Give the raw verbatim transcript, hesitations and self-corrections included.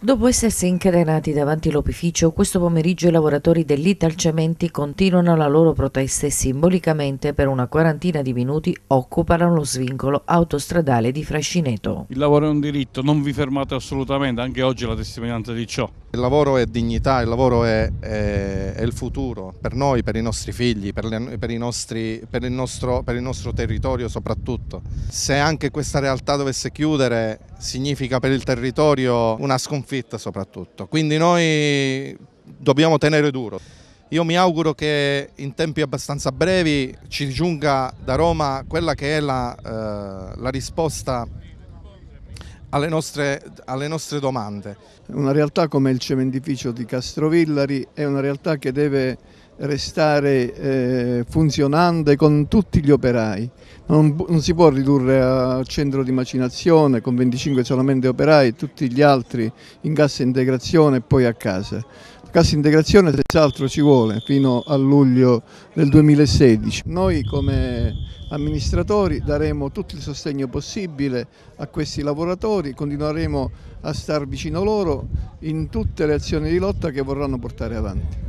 Dopo essersi incatenati davanti all'opificio, questo pomeriggio i lavoratori dell'Italcementi continuano la loro protesta e simbolicamente per una quarantina di minuti occupano lo svincolo autostradale di Frascineto. Il lavoro è un diritto, non vi fermate assolutamente, anche oggi è la testimonianza di ciò. Il lavoro è dignità, il lavoro è, è, è il futuro per noi, per i nostri figli, per, le, per, i nostri, per, il nostro, per il nostro territorio soprattutto. Se anche questa realtà dovesse chiudere significa per il territorio una sconfitta soprattutto, quindi noi dobbiamo tenere duro. Io mi auguro che in tempi abbastanza brevi ci giunga da Roma quella che è la, eh, la risposta alle nostre, alle nostre domande. Una realtà come il cementificio di Castrovillari è una realtà che deve restare eh, funzionante con tutti gli operai. Non, non si può ridurre a centro di macinazione con venticinque solamente operai e tutti gli altri in cassa integrazione e poi a casa. La cassa integrazione senz'altro ci vuole fino a luglio del duemilasedici. Noi come amministratori daremo tutto il sostegno possibile a questi lavoratori, continueremo a star vicino loro in tutte le azioni di lotta che vorranno portare avanti.